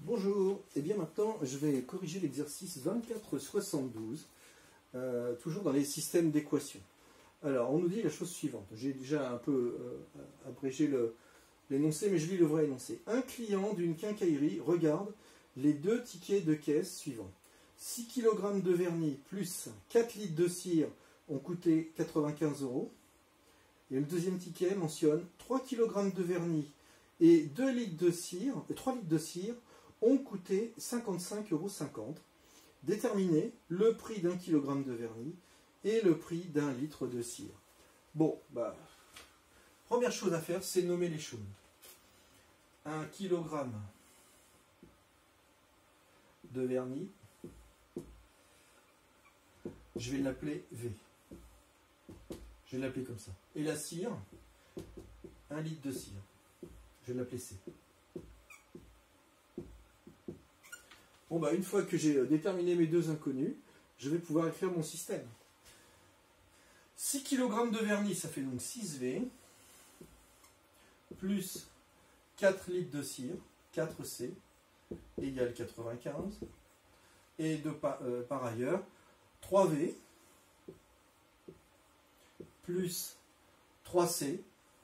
Bonjour, et bien maintenant je vais corriger l'exercice 2472, toujours dans les systèmes d'équations. Alors on nous dit la chose suivante, j'ai déjà un peu abrégé l'énoncé, mais je lis le vrai énoncé. Un client d'une quincaillerie regarde les deux tickets de caisse suivants. 6 kg de vernis plus 4 litres de cire ont coûté 95 €. Et le deuxième ticket mentionne 3 kg de vernis et 3 litres de cire ont coûté 55,50 €. Déterminer le prix d'un kilogramme de vernis et le prix d'un litre de cire. Bon, première chose à faire, c'est nommer les choses. Un kilogramme de vernis, je vais l'appeler V. Je vais l'appeler comme ça. Et la cire, 1 litre de cire. Je vais l'appeler C. Bon, une fois que j'ai déterminé mes deux inconnus, je vais pouvoir écrire mon système. 6 kg de vernis, ça fait donc 6V, plus 4 litres de cire, 4C, égale 95. Et par ailleurs, 3V, plus 3C,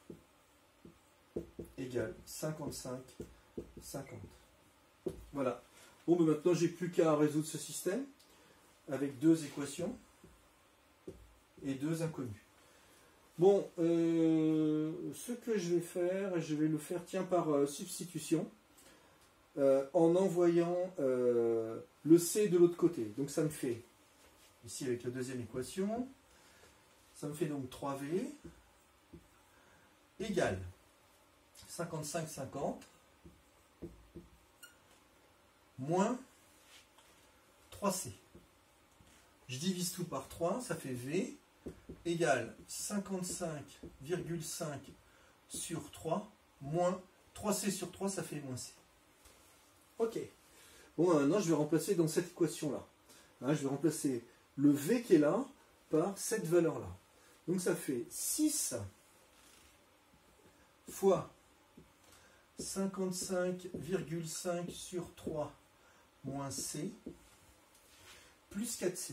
égale 55, 50. Voilà. Bon, maintenant, j'ai plus qu'à résoudre ce système avec deux équations et deux inconnus. Bon, ce que je vais faire, je vais le faire par substitution en envoyant le C de l'autre côté. Donc ça me fait, ici avec la deuxième équation, ça me fait donc 3V égale 55, 50 moins 3C. Je divise tout par 3, ça fait V égale 55,5 sur 3 moins 3C sur 3, ça fait moins C. Ok. Bon, maintenant je vais remplacer dans cette équation-là. Je vais remplacer le V qui est là par cette valeur-là. Donc ça fait 6 fois 55,5 sur 3 moins C, plus 4C,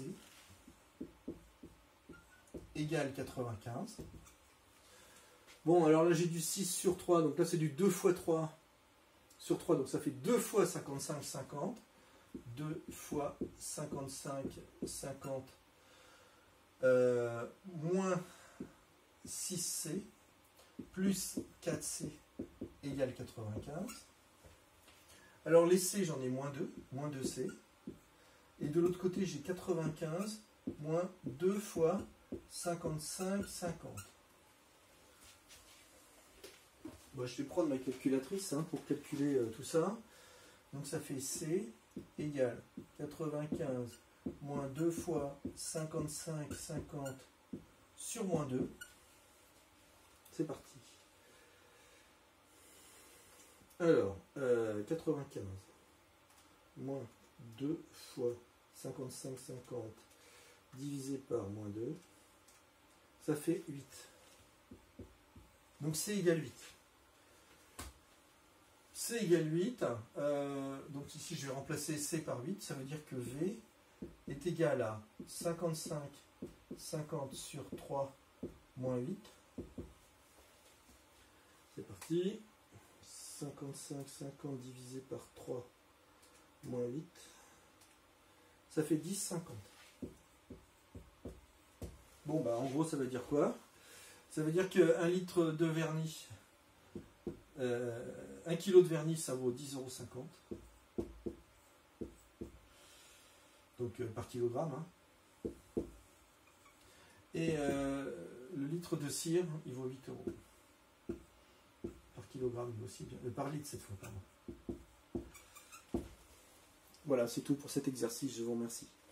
égale 95. Bon, alors là j'ai du 6 sur 3, donc là c'est du 2 fois 3 sur 3, donc ça fait 2 fois 55, 50. 2 fois 55, 50, moins 6C, plus 4C, égale 95. Alors les C, j'en ai moins 2C. Et de l'autre côté, j'ai 95 moins 2 fois 55, 50. Bon, je vais prendre ma calculatrice pour calculer tout ça. Donc ça fait C égale 95 moins 2 fois 55, 50 sur moins 2. C'est parti. Alors, 95 moins 2 fois 55, 50 divisé par moins 2, ça fait 8. Donc C égale 8. C égale 8, donc ici je vais remplacer C par 8, ça veut dire que V est égal à 55, 50 sur 3 moins 8. C'est parti. 55, 50 divisé par 3 moins 8, ça fait 10, 50. Bon, en gros, ça veut dire quoi? Ça veut dire qu'un litre de vernis, 1 kg de vernis, ça vaut 10,50 €. Donc, par kilogramme. Et le litre de cire, il vaut 8 €. Par kilogramme, il vaut aussi bien. Par litre cette fois, pardon. Voilà, c'est tout pour cet exercice. Je vous remercie.